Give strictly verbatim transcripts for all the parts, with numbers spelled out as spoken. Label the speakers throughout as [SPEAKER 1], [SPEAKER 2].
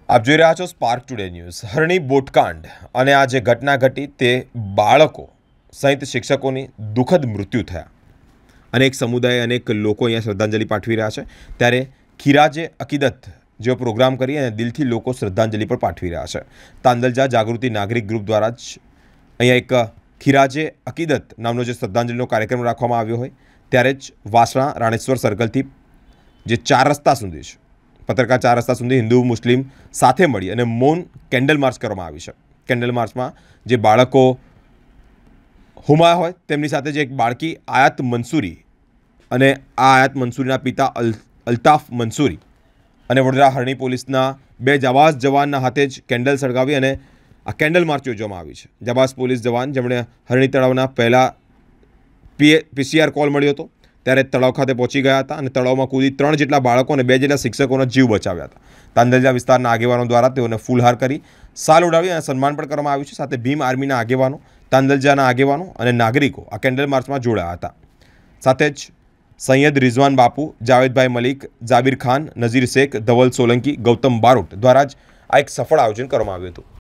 [SPEAKER 1] आप જોઈ રહ્યા છો સ્પાર્ક ટુડે ન્યૂઝ। હરણી બોટકાંડ અને આ જે ઘટના ઘટી તે બાળકો સહિત શિક્ષકોની દુઃખદ મૃત્યુ થયા। અનેક સમુદાય અનેક લોકો અહીંયા શ્રદ્ધાંજલિ પાઠવી રહ્યા છે, ત્યારે ખીરાજે અકીદત જેવો પ્રોગ્રામ કરી અને દિલથી લોકો શ્રદ્ધાંજલિ પણ પાઠવી રહ્યા છે। તાંદલજા જાગૃતિ નાગરિક ગ્રુપ દ્વારા જ અહીંયા એક ખીરાજે અકીદત નામનો જે શ્રદ્ધાંજલિનો કાર્યક્રમ રાખવામાં આવ્યો હોય ત્યારે જ વાસણા રાણેશ્વર સર્કલથી જે ચાર રસ્તા સુધી છે पत्रकार चार रस्ता सुधी हिंदू मुस्लिम साथे मळी अने मौन केन्डल मार्च करवामां आवी छे। केन्डल मार्च में जे बाळको हुमाया होय तेमनी साथे जे एक बाळकी आयात मंसूरी अने आ आयात मंसूरीना पिता अल अल्ताफ मंसूरी अने वडोदरा हरणी पोलीसना बे जाबाज जवानना हाथे ज केन्डल सळगावी अने आ केन्डल मार्च योजवामां आवी छे। जाबाज पोलीस जवान जेमणे हरणी तळावना पहला पी पीसीआर कॉल मळ्यो हतो ત્યારે તળાવ ખાતે પહોંચી ગયા હતા અને તળાવમાં કૂદી ત્રણ જેટલા બાળકો અને બે જેટલા શિક્ષકોનો જીવ બચાવ્યા હતા। તાંદલજા વિસ્તારના આગેવાનો દ્વારા તેઓને ફૂલહાર કરી સાલ ઉડાવી અને સન્માન પણ કરવામાં આવ્યું છે। સાથે ભીમ આર્મીના આગેવાનો, તાંદલજાના આગેવાનો અને નાગરિકો આ કેન્ડલ માર્ચમાં જોડાયા હતા। સાથે જ સૈયદ રિઝવાન બાપુ, જાવેદભાઈ મલિક, જાબીર ખાન, નઝીર શેખ, ધવલ સોલંકી, ગૌતમ બારોટ દ્વારા જ આ એક સફળ આયોજન કરવામાં આવ્યું હતું।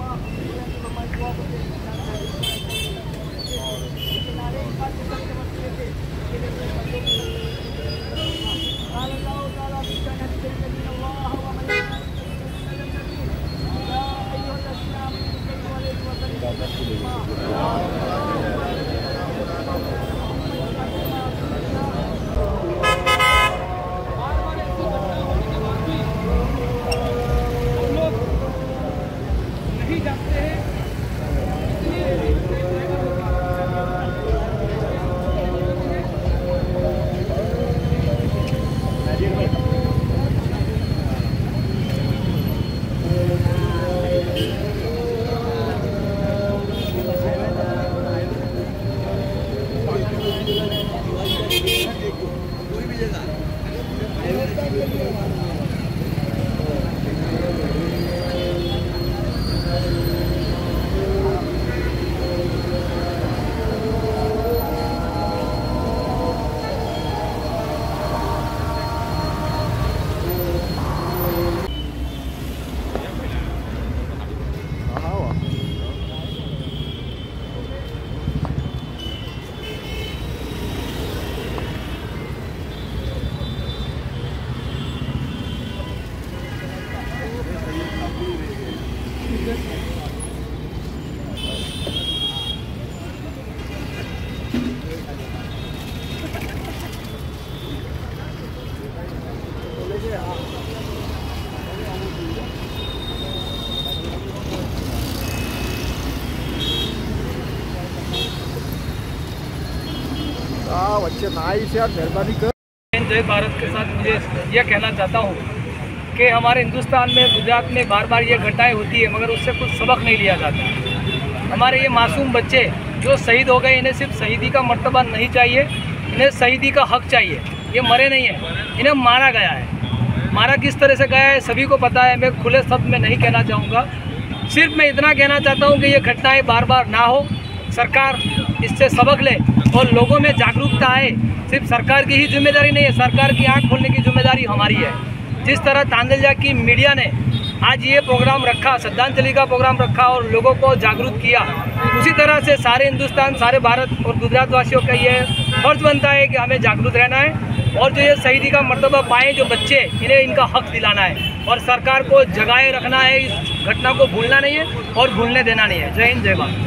[SPEAKER 2] बच्चे ना आई से यार मेहरबानी कर।
[SPEAKER 3] जय भारत के साथ मुझे यह कहना चाहता हूँ कि हमारे हिंदुस्तान में, गुजरात में बार बार ये घटनाएं होती है मगर उससे कुछ सबक नहीं लिया जाता। हमारे ये मासूम बच्चे जो शहीद हो गए, इन्हें सिर्फ शहीदी का मर्तबा नहीं चाहिए, इन्हें शहीदी का हक चाहिए। ये मरे नहीं हैं, इन्हें मारा गया है। मारा किस तरह से गया है सभी को पता है, मैं खुले शब्द में नहीं कहना चाहूँगा। सिर्फ मैं इतना कहना चाहता हूँ कि ये घटनाएँ बार बार ना हो, सरकार इससे सबक ले और लोगों में जागरूकता आए। सिर्फ सरकार की ही जिम्मेदारी नहीं है, सरकार की आंख खोलने की जिम्मेदारी हमारी है। जिस तरह तांदलजा की मीडिया ने आज ये प्रोग्राम रखा, श्रद्धांजलि का प्रोग्राम रखा और लोगों को जागरूक किया, उसी तरह से सारे हिंदुस्तान, सारे भारत और गुजरात वासियों का ये फर्ज बनता है कि हमें जागरूक रहना है और जो ये शहीदी का मर्तबा पाए जो बच्चे, इन्हें इनका हक दिलाना है और सरकार को जगाए रखना है। इस घटना को भूलना नहीं है और भूलने देना नहीं है। जय हिंद, जय भारत।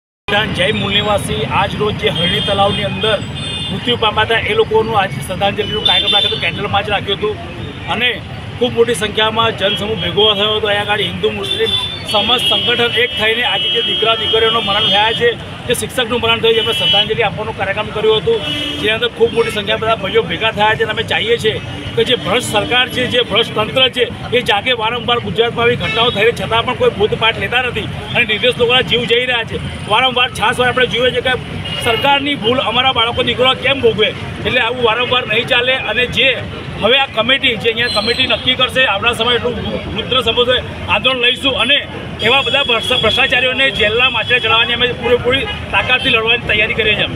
[SPEAKER 4] जय मूल निवासी आज रोज जे हरणी तलावनी अंदर मृत्यु पाम्या था ए लोकोनुं आज श्रद्धांजलिनो कार्यक्रम राख्यो तो केन्डल मार्च राख्यो हतो अने खूब मोटी संख्या में जनसमूह भेगो थयो तो अहींया आगळ हिंदू मुस्लिम समस्त संगठन एक थईने आज जे दीकरा दीकरीओनो मरण थया छे, जे शिक्षकनुं मरण थयुं जेमणे श्रद्धांजलि आपવાનો कार्यक्रम कर्यो हतो, जेनी अंदर खूब मोटी संख्या बधा भाईओ भेगा थया छे। अमे चाहीए छीए कि जे भ्रष्ट सरकार है, जे भ्रष्ट तंत्र है, ये जागे वारंवार गुजरात में घटनाओं थई छतां पण कोई बोधपाठ लेता नहीं और निर्दोष लोगोना जीव जई रह्या छे। वारंवार छास वार आपणे जोईए छे कि सरकारनी भूल अमरा बाळको दीकरो केम भोगवे, एटले आवुं वारंवार नहीं चाले। अने जे हवे आ कमिटी जे अहींया कमिटी नक्की करशे, आवनार समय रुद्र संबोधे आंदोलन लईशुं अने एवा बधा भ्रष्टाचारीओने जेलना माछले चढ़ावવાની અમે પૂરેપૂરી તાકાતથી લડવાની તૈયારી કરીએ છીએ।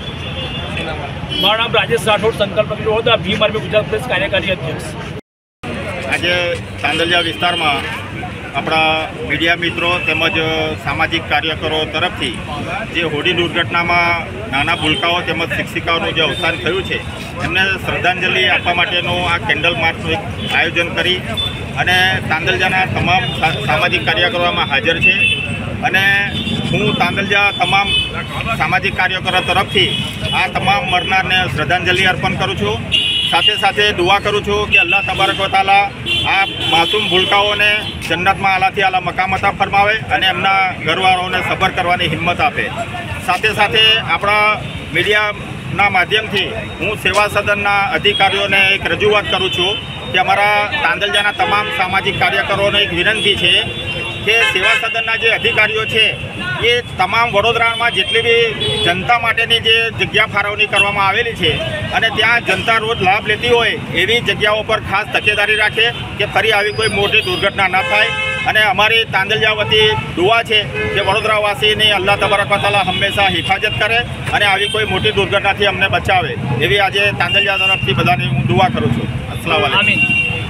[SPEAKER 4] મારું નામ રાજેશ રાઠોડ, સંકલ્પ વિરોધ ભીમ આર્મી ગુજરાત પ્રદેશ કાર્યકારી અધ્યક્ષ।
[SPEAKER 5] આજે તાંદલજા વિસ્તારમાં આપણા મીડિયા મિત્રો તેમજ સામાજિક કાર્યકરો તરફથી જે હોડી દુર્ઘટનામાં નાના ભૂલકાઓ તેમજ શિક્ષિકાઓનું જે અવસાન થયું છે એમને શ્રદ્ધાંજલિ આપવા માટેનું આ કેન્ડલ માર્ચનું એક આયોજન કરી અને તાંદલજાના તમામ સામાજિક કાર્યકરો આમાં હાજર છે અને હું તાંદલજા તમામ સામાજિક કાર્યકરો તરફથી આ તમામ મરનારને શ્રદ્ધાંજલિ અર્પણ કરું છું। સાથે સાથે દુઆ કરું છું કે અલ્લાહ તબારક વ તઆલા આ માસૂમ ભૂલકાઓને જન્નતમાં આલાથી આલા મકામ અતા ફરમાવે અને એમના ઘરવાળાઓને સબર કરવાની હિંમત આપે। સાથે સાથે આપણા મીડિયાના માધ્યમથી હું સેવા સદનના અધિકારીઓને એક રજૂઆત કરું છું કે અમારા તાંદલજાના તમામ સામાજિક કાર્યકરોને એક વિનંતી છે કે સેવા સદનના જે અધિકારીઓ છે એ તમામ વડોદરામાં જેટલી બી જનતા માટેની જે જગ્યા ફાળવણી કરવામાં આવેલી છે અને ત્યાં જનતા રોજ લાભ લેતી હોય એવી જગ્યાઓ પર ખાસ તકેદારી રાખે કે ફરી આવી કોઈ મોટી દુર્ઘટના ન થાય। અને અમારી તાંદલજા વતી દુઆ છે કે વડોદરાવાસીની અલ્લાહ તબારક વ તઆલા હંમેશા હિફાજત કરે અને આવી કોઈ મોટી દુર્ઘટનાથી અમને બચાવે એવી આજે તાંદલજા તરફથી બધાની હું દુઆ કરું છું। અસ્સલામુ અલૈકુમ।